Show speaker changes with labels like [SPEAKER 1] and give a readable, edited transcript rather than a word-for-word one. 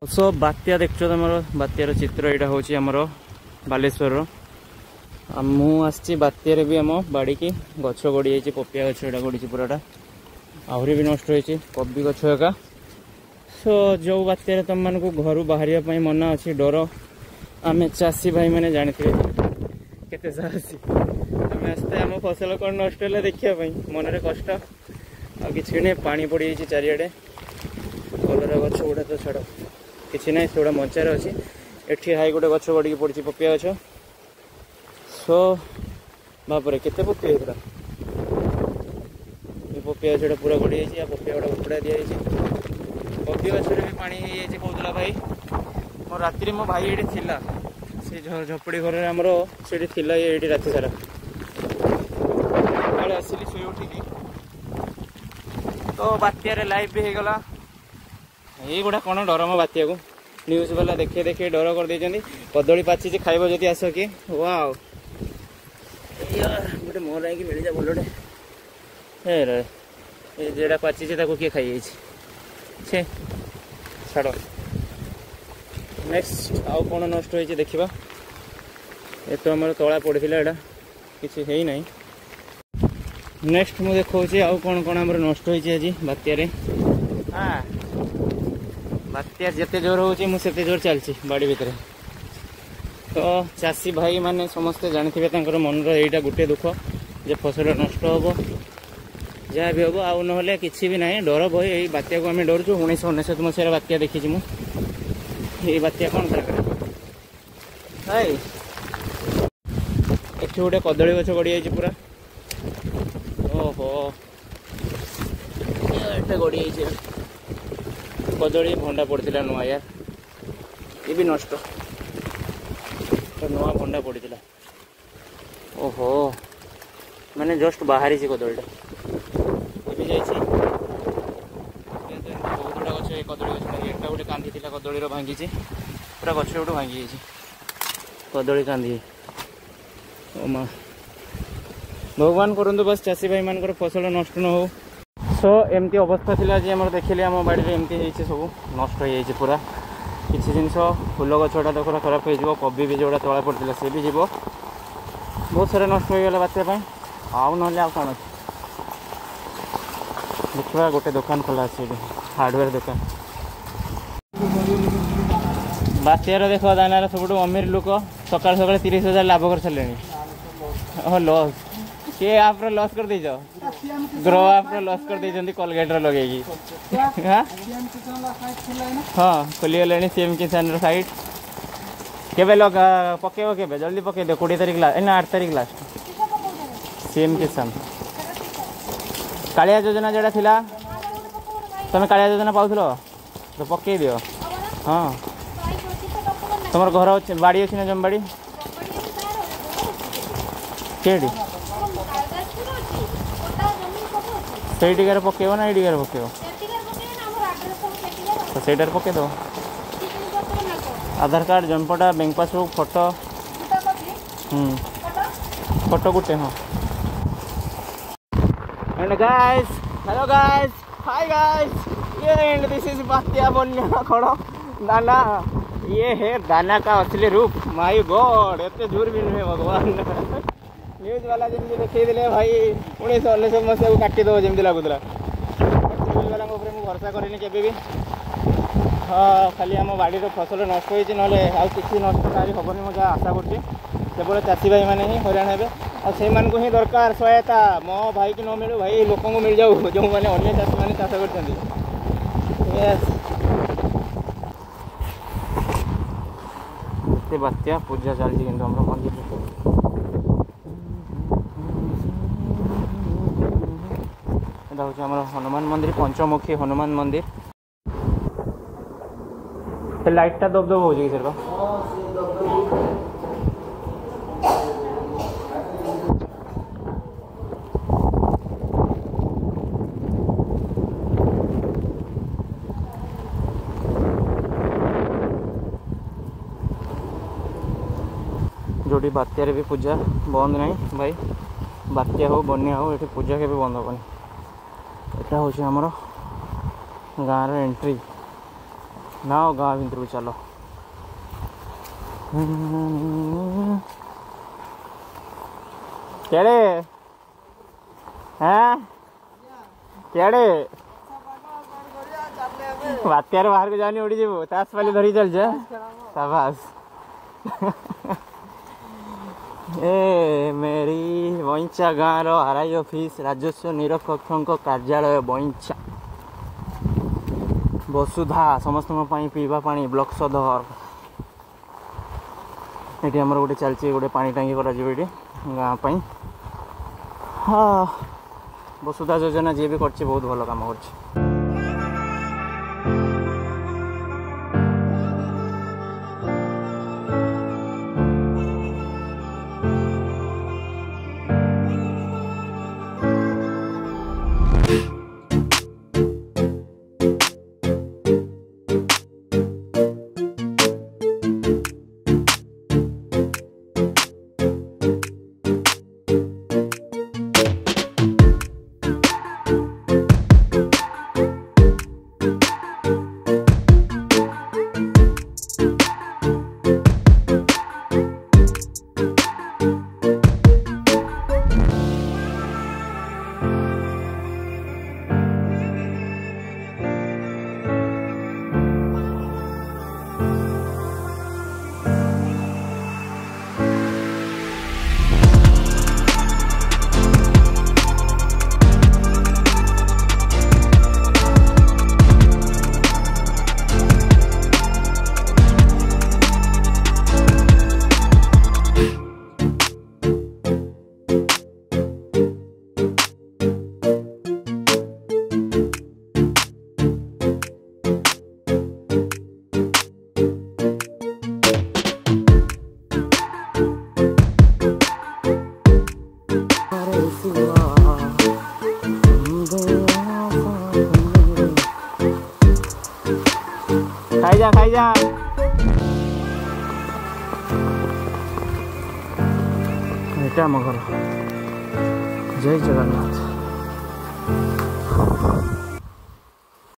[SPEAKER 1] सो बात्या देखो तुम बात्यार चित्र यहाँ हूँ आमर बालेश्वर मु आसी बात्यार भी आम बाड़ी की गछ गड़ी जाइए पपिया गछ यहाँ गड़ी पूराटा आहरी भी नष्ट होती कबी गछ एका। सो जो बात्यार तुम मान घर बाहर मना अच्छी डर आम चाषी भाई मैंने जानते केते साहसी आम आसते आम फसल कौन नष्ट है देखापी मनरे कष्ट आ कि नहीं पानी पड़ जाइए चारिड़े कलरा गछ गुड़ा तो छाड़ कि ना से मंचार अच्छी एठी हाई गोटे गछ गड़ी पड़ी पपिया गछ। सो बापर केते पपिया होता पपिया गछ पूरा गड़ी जाइए पपिया गुड़ा उपड़ा दी जाइए पपिया गछ भी पानी कहला भाई मो राति मो भाई ये थिला से झपड़ी घर आमर से थिला ये राति सारा आसिली शुई उठिकी तो बात्यार लाइव भी हो गला ये गुड़ा कौन डर मो बात्या को न्यूज वाला देखे देखे डर कर देछंती कदली पाची खाइब जदि आस कि वाओ गोटे मोर आई मिल जा भलोटे हे रे ए जेड़ा पाची किए खाई छे छाड़ नेक्स्ट आउ कौन नष्ट होइछि देखिबा ए तो हमर तळा पड़िथिला एडा किछि हेई नाही। नेक्स्ट मु देखौछि आउ कौन कौन हमर नष्ट होइछि आज बात्या रे। हां बात्या जिते जोर होते जोर चलती बाड़ी भितर तो चाषी भाई माने समस्ते जानते मन रहा गोटे दुख जे फसल नष्ट हम जहाँ भी हम आउ ना कि भी ना डर भय यही बात्या को आम डरचु 1999 मसीहार बात्या देखी मुझे बात्या कौन हाई एठी गोटे कदली गछ गड़ी जाइए पूरा ओहो एटे गड़ी जाइए कदली भंडा पड़ता नुआ यार ये भी नष्ट तो नुआ भंडा पड़ता ओहो मैंने जस्ट बाहरी कदलीटा ये जाइए बहुत गुड़ा गच कदली गच एटा गोटे कांदी कदली भांगी पूरा गच गोटे भांगी कदली कांदी ओ माँ भगवान करंतु बस चाषी भाई मान फसल नष्ट न हो। सो एमती अवस्था थिला जे हमर देखिले आम बाड़ी रे एमती हेइছে सब नष्ट हो जाइए पूरा किसी जिनस फूल गछटा तो खराब हो कबी भी जोड़ा तला पड़ता से भी जीव बहुत सारा नष्ट हो गला बात्या आउ ना आ कौन देखा गोटे दुकान खोला अच्छे हार्डवेयर दुकान बात्यार देख दानार सब अमीर लोक सकाल सकाल 30,000 लाभ कर सारे लॉस के आप लॉस कर दे ग्रो आप लॉस कर दे कोलगेट लगे हाँ खोलीगले सीएम किसान साइट केबे लग पकेब के जल्दी पकई दे 20 तारीख लास्ट ना 8 तारीख लास्ट सीएम किसान कालिया योजना जोड़ा थिला तुम कालिया योजना पाउथलो तो पकई दियो। हाँ तुम घर अच्छे बाड़ी अच्छी ना जमबाड़ी केडी से पकेब ना ये पकेब तो सहीटार पकई दो आधार कार्ड जन्मपटा बैंक पासबुक फोटो फोटो गुटे हाँ and guys hello guys hi guys ये एंड दिस इज बात्या बन्या खड़ो दाना ये है दाना का असली रूप माय गॉड एते दूर भी नहीं भगवान न्यूज वाला जमी देखी दे भाई 1999 मसीहा को काटी दो जमी लगुला न्यूज वाला भरोसा करेनि केबे भी। हाँ खाली आम बाड़ी फसल नष्ट होती ना कि नष्ट काली हेनी मुझे आशा करुँच केवल चाषी भाई मैंने ही हईराण हे और ही दरकार सहायता मो भाई की न मिलू भाई लोक मिल जाऊ जो मैंने अन्य चाषी मैंने चाष कर बात्या पूजा चलती कि मंदिर हूँ आम हनुमान मंदिर पंचमुखी हनुमान मंदिर लाइटा दब दब हो सर जोटी बात्यार भी पूजा बंद नहीं भाई बात्या हो बन्या हो ये पूजा के बंद हेनी यहाँ हूँ आमर गाँव एंट्री ना गाँव भितर को चलो केड़े हाँ केड़े बात्यार बाहर को जानी उड़ी जीवो तास वाली धरी चल जा शाबाश ए मेरी बइंचा गाँव आरआई ऑफिस राजस्व निरीक्षक कार्यालय बइंचा वसुधा समस्त पीवा पानी ब्लॉक सदर ये आमर गोटे चलती गोटे पानी टांगी कर गाँव हाँ वसुधा योजना जी भी कर बहुत भल काम कर खाई जा एटा आम घर जय जगन्नाथ।